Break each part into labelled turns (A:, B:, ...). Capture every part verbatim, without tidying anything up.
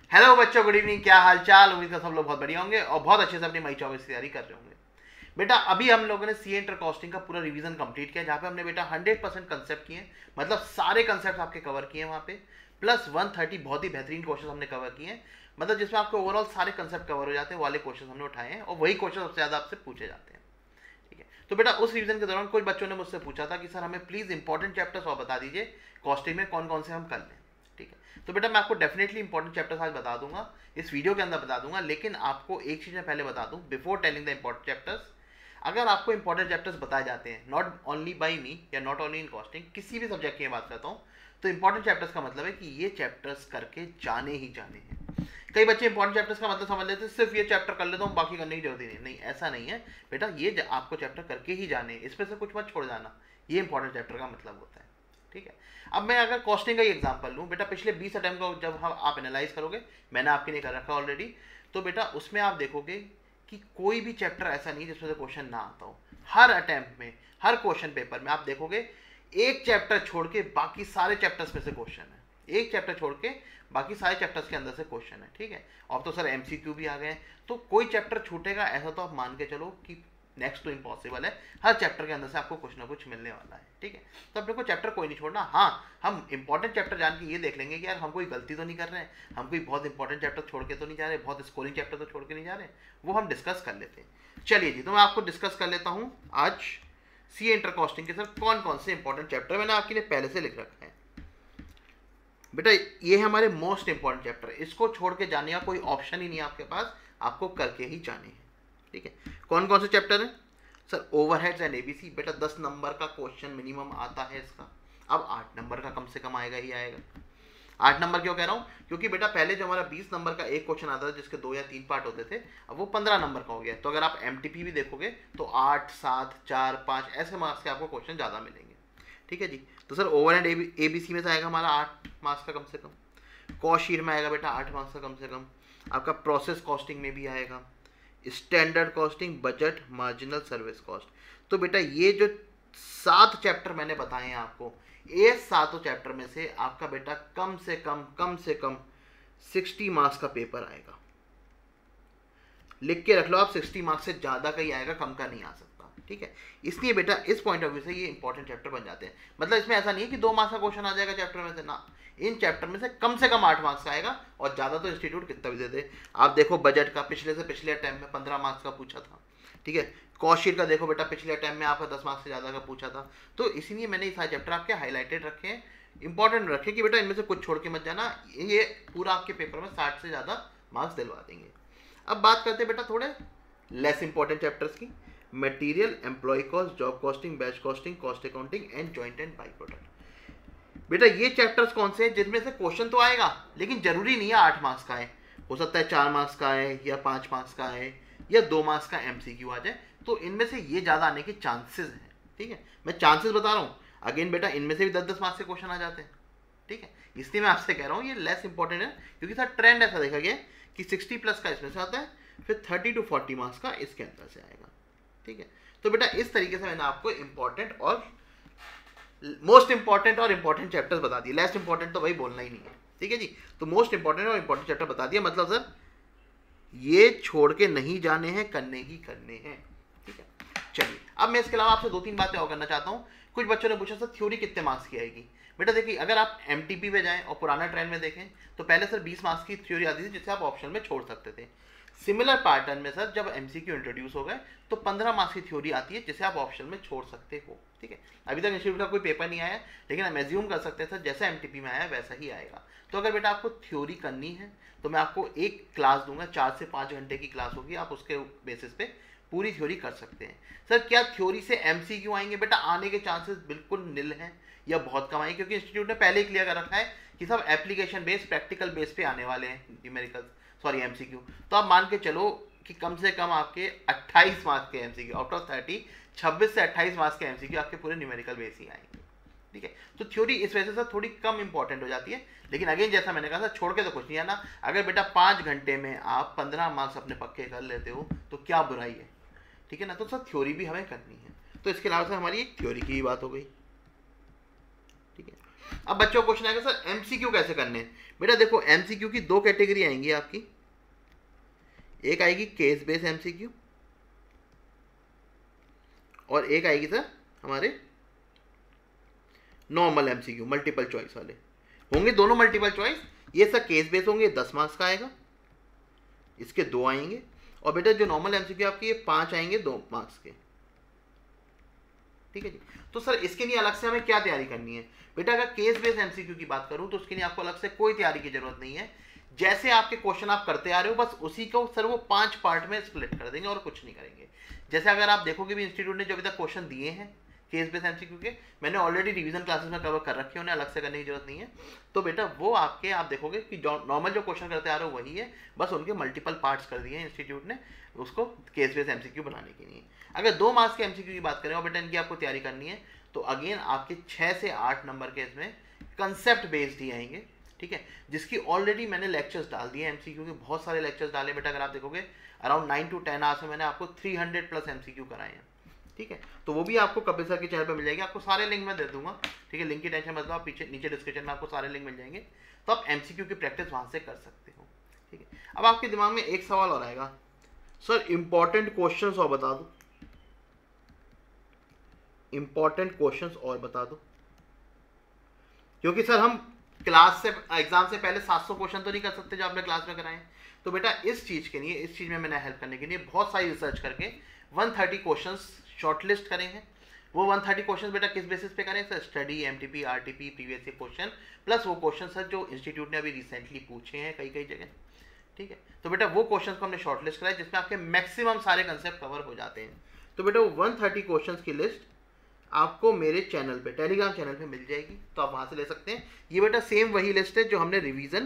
A: Hello बच्चों, good evening. क्या हाल चाल? उम्मीद करता सब लोग बहुत बढ़िया होंगे और बहुत अच्छे से अपनी मई चौबीस की तैयारी कर रहे होंगे। बेटा अभी हम लोगों ने सी इंटर कॉस्टिंग का पूरा रिवीजन कंप्लीट किया, जहाँ पे हमने बेटा हंड्रेड परसेंट कंसेप्ट किए, मतलब सारे कंसेप्ट आपके कवर किए वहाँ पे, प्लस वन थर्टी बहुत ही बेहतरीन क्वेश्चन हमने कवर किए हैं, मतलब जिसमें आपके ओवरऑल सारे कंसेप्ट कवर हो जाते हैं, वाले क्वेश्चन हमने उठाए हैं और वही क्वेश्चन सबसे ज़्यादा आपसे पूछे जाते हैं। ठीक है, तो बेटा उस रिवीजन के दौरान कुछ बच्चों ने मुझसे पूछा था कि सर हमें प्लीज़ इंपॉर्टेंट चैप्टर्स और बता दीजिए कॉस्टिंग में कौन कौन से हम कर लें। ठीक है, तो बेटा मैं आपको डेफिनेटली इंपॉर्टेंट चैप्टर्स आज बता दूंगा, इस वीडियो के अंदर बता दूंगा, लेकिन आपको एक चीज़ मैं पहले बता दूं before telling the important chapters. अगर आपको इंपॉर्टेंट चैप्टर्स बताए जाते हैं नॉट ओनली बाई मी या नॉट ओनली इन कॉस्टिंग, किसी भी सब्जेक्ट की बात करता हूँ, तो इंपॉर्टेंट चैप्टर्स का मतलब है कि ये चैप्टर्स करके जाने ही जाने हैं। कई बच्चे इंपॉर्टेंट चैप्टर्स का मतलब समझ लेते हैं सिर्फ ये चैप्टर कर लेता हूँ बाकी करने की जरूरत ही नहीं। नहीं, ऐसा नहीं है बेटा, ये आपको चैप्टर करके ही जाने, इसमें से कुछ मत छोड़ जाना, ये इंपॉर्टेंट चैप्टर का मतलब होता है। ठीक है, अब मैं अगर कॉस्टिंग का ही एग्जांपल लूँ बेटा, पिछले बीस अटेम्प्ट को जब हम आप एनालाइज करोगे, मैंने आपके लिए कर रखा ऑलरेडी, तो बेटा उसमें आप देखोगे कि कोई भी चैप्टर ऐसा नहीं जिसमें से क्वेश्चन ना आता हो। हर अटेम्प्ट में, हर क्वेश्चन पेपर में आप देखोगे एक चैप्टर छोड़ के बाकी सारे चैप्टर्स में से क्वेश्चन है, एक चैप्टर छोड़ के बाकी सारे चैप्टर्स के अंदर से क्वेश्चन है। ठीक है, अब तो सर एमसीक्यू भी आ गए, तो कोई चैप्टर छूटेगा ऐसा तो आप मान के चलो कि नेक्स्ट तो इम्पॉसिबल है, हर चैप्टर के अंदर से आपको कुछ ना कुछ मिलने वाला है। ठीक है, तो अपने को चैप्टर कोई नहीं छोड़ना। हाँ, हम इंपॉर्टेंट चैप्टर जान के ये देख लेंगे कि यार हम कोई गलती तो नहीं कर रहे हैं, हम कोई बहुत इंपॉर्टेंट चैप्टर छोड़ के तो नहीं जा रहे, बहुत स्कोरिंग चैप्टर तो छोड़ के नहीं जा रहे, वो हम डिस्कस कर लेते हैं। चलिए जी, तो मैं आपको डिस्कस कर लेता हूँ आज सी इंटर कॉस्टिंग के सर कौन कौन से इंपॉर्टेंट चैप्टर मैंने आपके लिए पहले से लिख रखा है। बेटा ये है हमारे मोस्ट इंपॉर्टेंट चैप्टर, इसको छोड़ के जाने का कोई ऑप्शन ही नहीं है आपके पास, आपको करके ही जाने हैं। ठीक है, कौन कौन से चैप्टर हैं सर? Overheads and ABC. बेटा दस नंबर का क्वेश्चन मिनिमम आता है इसका, अब आठ नंबर का कम से कम आएगा ही आएगा। आठ नंबर क्यों कह रहा हूँ? क्योंकि बेटा पहले जो हमारा बीस नंबर का एक क्वेश्चन आता था जिसके दो या तीन पार्ट होते थे, अब वो पंद्रह नंबर का हो गया। तो अगर आप एमटीपी भी देखोगे तो आठ, सात, चार, पाँच ऐसे मार्क्स के आपको क्वेश्चन ज़्यादा मिलेंगे। ठीक है जी, तो sir over and A B C में से आएगा हमारा आठ मार्क्स का कम से कम। कॉस्ट शीट में आएगा बेटा आठ मार्क्स का कम से कम। आपका प्रोसेस कॉस्टिंग में भी आएगा, standard costing, budget, marginal service cost. तो बेटा ये जो सात चैप्टर मैंने बताए हैं आपको, ये सातों चैप्टर में से आपका बेटा कम से कम कम से कम साठ मार्क्स का पेपर आएगा। लिख के रख लो आप, साठ मार्क्स से ज़्यादा का ही आएगा, कम का नहीं आ सकता। ठीक है, इसलिए बेटा इस पॉइंट ऑफ व्यू से ये इंपॉर्टेंट चैप्टर बन जाते हैं। मतलब इसमें ऐसा नहीं है कि दो मार्क्स का क्वेश्चन आ जाएगा चैप्टर में से, ना, इन चैप्टर में से कम से कम आठ मार्क्स का आएगा, और ज़्यादा तो इंस्टीट्यूट कितना भी दे दे। आप देखो बजट का पिछले से पिछले अटैम्प्ट में पंद्रह मार्क्स का पूछा था। ठीक है, कॉस्ट शीट का देखो बेटा पिछले अटैम्प्ट में आपका दस मार्क्स से ज़्यादा का पूछा था। तो इसीलिए मैंने ये सारे चैप्टर आपके हाईलाइटेड रखे हैं, इंपॉर्टेंट रखे कि बेटा इनमें से कुछ छोड़ के मत जाना, ये पूरा आपके पेपर में साठ से ज़्यादा मार्क्स दिलवा देंगे। अब बात करते हैं बेटा थोड़े लेस इंपॉर्टेंट चैप्टर्स की। Material, employ cost, job costing, batch costing, cost accounting and joint and by product. बेटा ये चैप्टर्स कौन से हैं जिनमें से क्वेश्चन तो आएगा, लेकिन जरूरी नहीं है आठ मार्क्स का आए, हो सकता है चार मार्क्स का आए या पाँच मार्क्स का आए या दो मार्क्स का एमसीक्यू आ जाए, तो इनमें से ये ज़्यादा आने के चांसेस हैं। ठीक है, मैं चांसेस बता रहा हूँ, अगेन बेटा इनमें से भी दस दस मार्क्स के क्वेश्चन आ जाते हैं। ठीक है, इसलिए मैं आपसे कह रहा हूँ ये लेस इंपॉर्टेंट है, क्योंकि सर ट्रेंड ऐसा देखा गया कि सिक्सटी प्लस का इसमें से आता है, फिर थर्टी टू फोर्टी मार्क्स का इसके अंदर से आएगा। ठीक है, तो बेटा इस तरीके से मैंने आपको इंपॉर्टेंट और मोस्ट इंपॉर्टेंट और इंपॉर्टेंट चैप्टर्स बता दिए। लेस्ट इंपॉर्टेंट तो भाई बोलना ही नहीं है। ठीक है जी, तो मोस्ट इंपॉर्टेंट और इंपॉर्टेंट चैप्टर बता दिया, मतलब सर ये छोड़ के नहीं जाने हैं, करने ही करने हैं। ठीक है, चलिए अब मैं इसके अलावा आपसे दो तीन बातें और करना चाहता हूँ। कुछ बच्चों ने पूछा सर थ्योरी कितने मार्क्स की आएगी? बेटा देखिए, अगर आप एमटीपी पे जाएं और पुराना ट्रेंड में देखें तो पहले सर बीस मार्क्स की थ्योरी आती थी जिसे आप ऑप्शन में छोड़ सकते थे। सिमिलर पैटर्न में सर जब एमसीक्यू इंट्रोड्यूस हो गए तो पंद्रह मार्क्स की थ्योरी आती है जिसे आप ऑप्शन में छोड़ सकते हो। ठीक है, अभी तक इंस्टीट्यूट का कोई पेपर नहीं आया, लेकिन हम एज्यूम कर सकते हैं सर जैसा एमटीपी में आया वैसा ही आएगा। तो अगर बेटा आपको थ्योरी करनी है तो मैं आपको एक क्लास दूंगा, चार से पाँच घंटे की क्लास होगी, आप उसके बेसिस पे पूरी थ्योरी कर सकते हैं। सर क्या थ्योरी से एमसीक्यू आएंगे? बेटा आने के चांसेस बिल्कुल निल हैं या बहुत कम आएंगे, क्योंकि इंस्टीट्यूट ने पहले ही क्लियर कर रखा है कि सब एप्लीकेशन बेस्ड, प्रैक्टिकल बेस पे आने वाले हैं न्यूमेरिकल, सॉरी एमसीक्यू। तो आप मान के चलो कि कम से कम आपके अट्ठाईस मार्क्स के एमसीक्यू आउट ऑफ थर्टी, छब्बीस से अट्ठाईस मार्क्स के एमसीक्यू आपके पूरे न्यूमेरिकल बेस ही आएंगे। ठीक है, तो थ्योरी इस वजह से थोड़ी कम इंपॉर्टेंट हो जाती है, लेकिन अगेन जैसा मैंने कहा था छोड़ के तो कुछ नहीं आना। अगर बेटा पाँच घंटे में आप पंद्रह मार्क्स अपने पक्के कर लेते हो तो क्या बुराई है? ठीक है ना, तो सर थ्योरी भी हमें करनी है। तो इसके अलावा से हमारी एक थ्योरी की ही बात हो गई। ठीक है, अब बच्चों को क्वेश्चन आएगा सर एमसीक्यू कैसे करने हैं। बेटा देखो एमसीक्यू की दो कैटेगरी आएंगी आपकी, एक आएगी केस बेस्ड एमसीक्यू और एक आएगी सर हमारे नॉर्मल एमसीक्यू मल्टीपल चॉइस वाले। होंगे दोनों मल्टीपल चॉइस, ये सर केस बेस्ड होंगे, दस मार्क्स का आएगा, इसके दो आएंगे। और बेटा जो नॉर्मल एमसीक्यू आपके ये पांच आएंगे दो मार्क्स के। ठीक है जी। तो सर इसके लिए अलग से हमें क्या तैयारी करनी है। बेटा अगर केस बेस्ड एमसीक्यू की बात करूं तो उसके लिए आपको अलग से कोई तैयारी की जरूरत नहीं है। जैसे आपके क्वेश्चन आप करते आ रहे हो बस उसी को सर वो पांच पार्ट में स्प्लिट कर देंगे और कुछ नहीं करेंगे। जैसे अगर आप देखोगे भी इंस्टीट्यूट ने जो अभी तक क्वेश्चन दिए हैं केस बेस्ड एमसीक्यू के, मैंने ऑलरेडी रिवीजन क्लासेस में कवर कर रखे हैं, उन्हें अलग से करने की जरूरत नहीं है। तो बेटा वो आपके आप देखोगे कि नॉर्मल जो क्वेश्चन करते आ रहे हो वही है, बस उनके मल्टीपल पार्ट्स कर दिए हैं इंस्टीट्यूट ने उसको केस बेस्ड एमसीक्यू बनाने के लिए। अगर दो मार्क्स के एमसीक्यू की बात करें और बेटा इनकी आपको तैयारी करनी है तो अगेन आपके छः से आठ नंबर के इसमें कंसेप्ट बेस्ड ही आएंगे। ठीक है, जिसकी ऑलरेडी मैंने लेक्चर्स डाल दिए एमसीक्यू के, बहुत सारे लेक्चर्स डाले बेटा। अगर आप देखोगे around nine to ten hours में मैंने आपको थ्री हंड्रेड प्लस एमसीक्यू कराए हैं। ठीक है, तो वो भी आपको कपिल सर के चैनल पर मिल जाएगी, आपको सारे लिंक मैं दे दूंगा। ठीक है, लिंक की टेंशन मत लो, आप पीछे नीचे डिस्क्रिप्शन में आपको सारे लिंक मिल जाएंगे, तो आप एमसीक्यू की प्रैक्टिस वहां से कर सकते हो। ठीक है, अब आपके दिमाग में एक सवाल और आएगा, सर इंपॉर्टेंट क्वेश्चंस और बता दो, इंपॉर्टेंट क्वेश्चंस और बता दो। क्योंकि सर हम क्लास से एग्जाम से पहले सात सौ क्वेश्चन तो नहीं कर सकते जो आपने क्लास में कराए। तो बेटा इस चीज के लिए, इस चीज में मैंने हेल्प करने के लिए बहुत सारी रिसर्च करके एक सौ तीस क्वेश्चंस शॉर्टलिस्ट करें हैं। वो एक सौ तीस क्वेश्चंस बेटा किस बेसिस पे करें sir, study, MTP, RTP, previous year question plus वो क्वेश्चन सर जो इंस्टीट्यूट ने अभी रिसेंटली पूछे हैं कई कई जगह। ठीक है, तो बेटा वो क्वेश्चंस को हमने शॉर्टलिस्ट कराया जिसमें आपके मैक्सिमम सारे कंसेप्ट कवर हो जाते हैं। तो बेटा वो एक सौ तीस क्वेश्चंस की लिस्ट आपको मेरे चैनल पे, टेलीग्राम चैनल पे मिल जाएगी, तो आप वहां से ले सकते हैं। ये बेटा सेम वही लिस्ट है जो हमने रिवीजन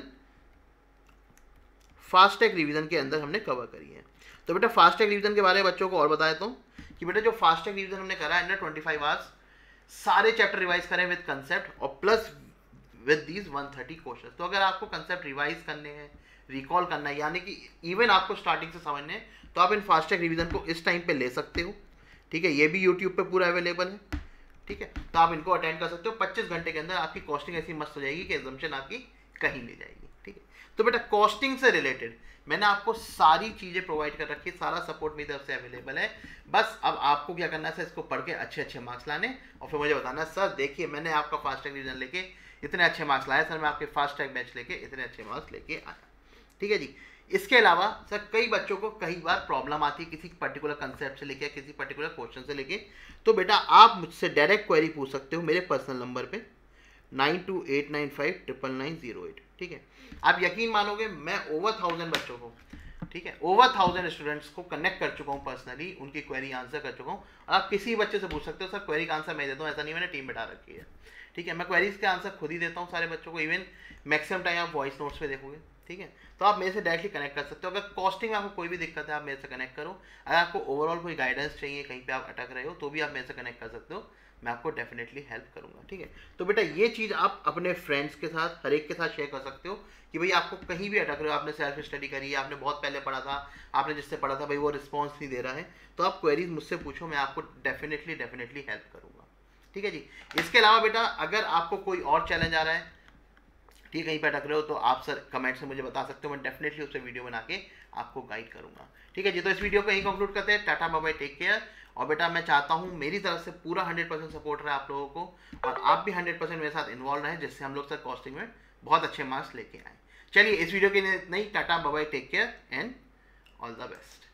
A: फास्ट ट्रैक रिवीजन के अंदर हमने कवर करी है। तो बेटा फास्ट ट्रैक रिवीजन के बारे में बच्चों को और बताया तो कि बेटा जो फास्ट ट्रैक रिवीजन हमने करा अंडर ट्वेंटी फाइव आवर्स, सारे चैप्टर रिवाइज करें विद कंसेप्ट और प्लस विद दीज एक सौ तीस क्वेश्चन। तो अगर आपको कंसेप्ट रिवाइज करने हैं, रिकॉल करना है, यानी कि इवन आपको स्टार्टिंग से समझने हैं, तो आप इन फास्ट ट्रैक रिवीजन को इस टाइम पे ले सकते हो। ठीक है, ये भी यूट्यूब पे पूरा अवेलेबल है। ठीक है, तो आप इनको अटेंड कर सकते हो। पच्चीस घंटे के अंदर आपकी कॉस्टिंग ऐसी मस्त हो जाएगी कि एग्जाम्पशन आपकी कहीं नहीं जाएगी। ठीक है, तो बेटा कॉस्टिंग से रिलेटेड मैंने आपको सारी चीजें प्रोवाइड कर रखी है, सारा सपोर्ट मेरी तरफ से अवेलेबल है। बस अब आपको क्या करना है सर, इसको पढ़ के अच्छे अच्छे मार्क्स लाने और फिर मुझे बताना सर देखिए मैंने आपका फास्ट ट्रैक रिवीजन लेके इतने अच्छे मार्क्स लाए सर, मैं आपके फास्ट ट्रैक बैच लेके इतने अच्छे मार्क्स लेके आया। ठीक है जी। इसके अलावा सर कई बच्चों को कई बार प्रॉब्लम आती है किसी पर्टिकुलर कंसेप्ट से लेके, किसी पर्टिकुलर क्वेश्चन से लेके, तो बेटा आप मुझसे डायरेक्ट क्वेरी पूछ सकते हो मेरे पर्सनल नंबर पे nine two eight nine five triple nine zero eight. ठीक है, आप यकीन मानोगे मैं ओवर थाउजेंड बच्चों को, ठीक है, ओवर थाउजेंड स्टूडेंट्स को कनेक्ट कर चुका हूँ पर्सनली, उनकी क्वेरी आंसर कर चुका हूँ। आप किसी बच्चे से पूछ सकते हो सर क्वेरी का आंसर मैं देता हूँ, ऐसा नहीं मैंने टीम बैठा रखी है। ठीक है, मैं क्वेरीज के आंसर खुद ही देता हूँ सारे बच्चों को, इवन मैक्सिमम टाइम आप वॉइस नोट्स पे देखोगे। ठीक है, तो आप मेरे से डायरेक्टली कनेक्ट कर सकते हो। अगर कॉस्टिंग में आपको कोई भी दिक्कत है आप मेरे से कनेक्ट करो। अगर आपको ओवरऑल कोई गाइडेंस चाहिए, कहीं पे आप अटक रहे हो, तो भी आप मेरे से कनेक्ट कर सकते हो, मैं आपको डेफिनेटली हेल्प करूंगा। ठीक है, तो बेटा ये चीज़ आप अपने फ्रेंड्स के साथ, हर एक के साथ शेयर कर सकते हो कि भाई आपको कहीं भी अटक रहे हो, आपने सेल्फ स्टडी करी है, आपने बहुत पहले पढ़ा था, आपने जिससे पढ़ा था भाई वो रिस्पॉन्स नहीं दे रहा है, तो आप क्वेरीज मुझसे पूछो, मैं आपको डेफिनेटली डेफिनेटली हेल्प करूँगा। ठीक है जी। इसके अलावा बेटा अगर आपको कोई और चैलेंज आ रहा है, ठीक है, कहीं पे अटक रहे हो, तो आप सर कमेंट से मुझे बता सकते हो, मैं डेफिनेटली उससे वीडियो बना के आपको गाइड करूंगा। ठीक है जी, तो इस वीडियो को यहीं कंक्लूड करते हैं। Tata bye bye, take care. और बेटा मैं चाहता हूँ मेरी तरफ से पूरा हंड्रेड परसेंट सपोर्ट रहे आप लोगों को, और आप भी हंड्रेड परसेंट मेरे साथ इन्वॉल्व रहें, जिससे हम लोग सर कॉस्टिंग में बहुत अच्छे मार्क्स लेके आए। चलिए इस वीडियो के लिए नहीं, tata bye bye, take care and all the best.